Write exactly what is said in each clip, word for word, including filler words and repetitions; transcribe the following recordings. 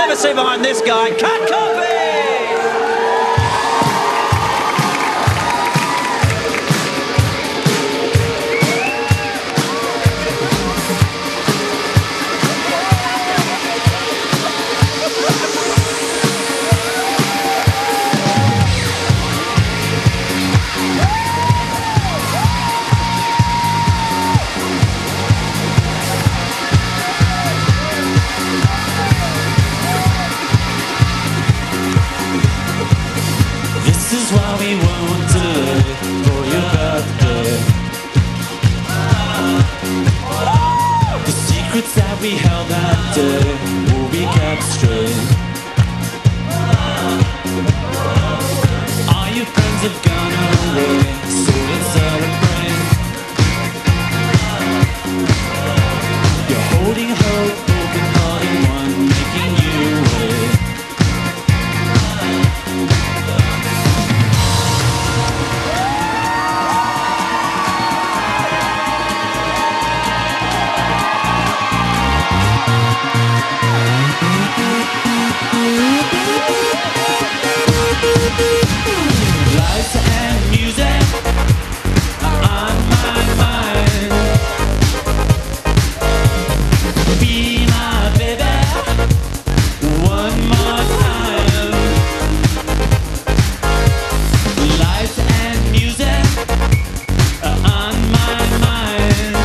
never see behind this guy. Cut copy! This is why we won't delay for your birthday. The secrets that we held that day will be kept straight. All your friends have gone away, so let's celebrate. You're holding hope, broken heart in one, making you wait. Lights and music on my mind. Be my baby one more time. Lights and music on my mind.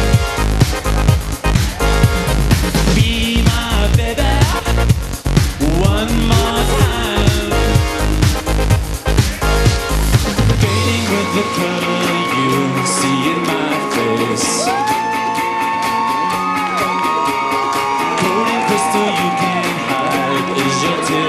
Be my baby one more time. Fading with the color you see in my face. Cold and crystal you can't hide is your taste.